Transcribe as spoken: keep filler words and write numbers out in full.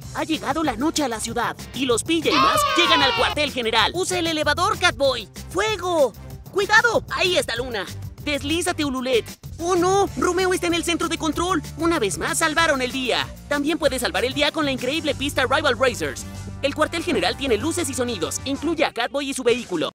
Ha llegado la noche a la ciudad y los P J Masks llegan al cuartel general. ¡Usa el elevador, Catboy! ¡Fuego! ¡Cuidado! Ahí está Luna. ¡Deslízate, Ululet! ¡Oh, no! ¡Romeo está en el centro de control! Una vez más salvaron el día. También puedes salvar el día con la increíble pista Rival Racers. El cuartel general tiene luces y sonidos. Incluye a Catboy y su vehículo.